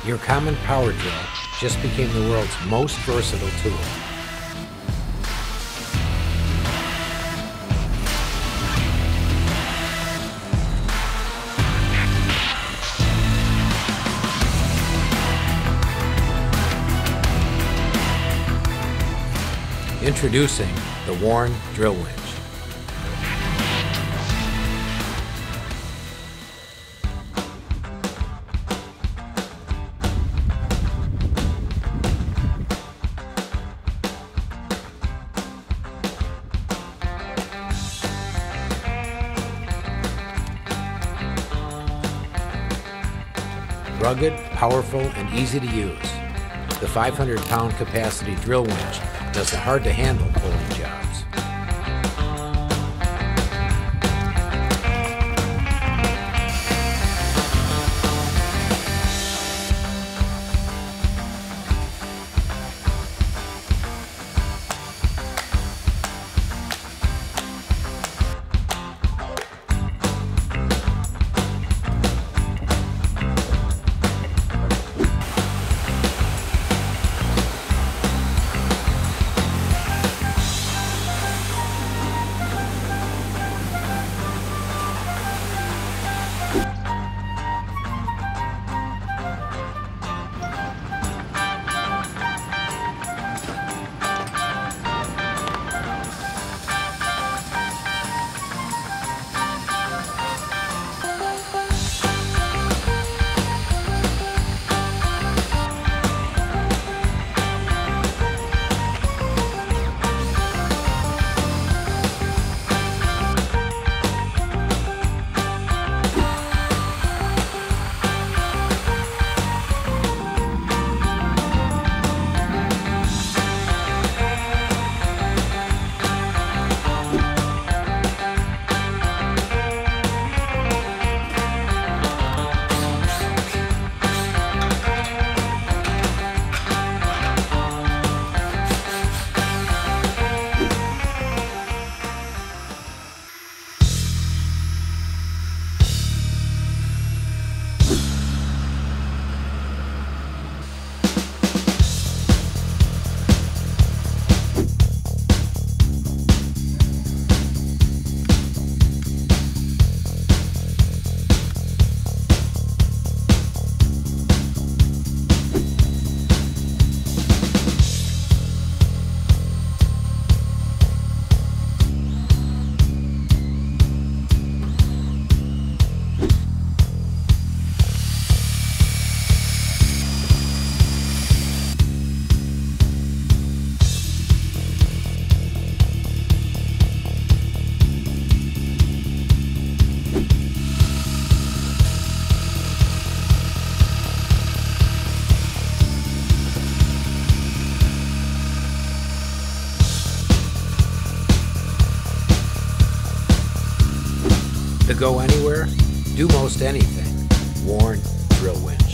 Your common power drill just became the world's most versatile tool. Introducing the WARN Drill Winch. Rugged, powerful, and easy to use, the 500-pound capacity drill winch does the hard-to-handle pulling jobs. To go anywhere, do most anything, WARN Drill Winch.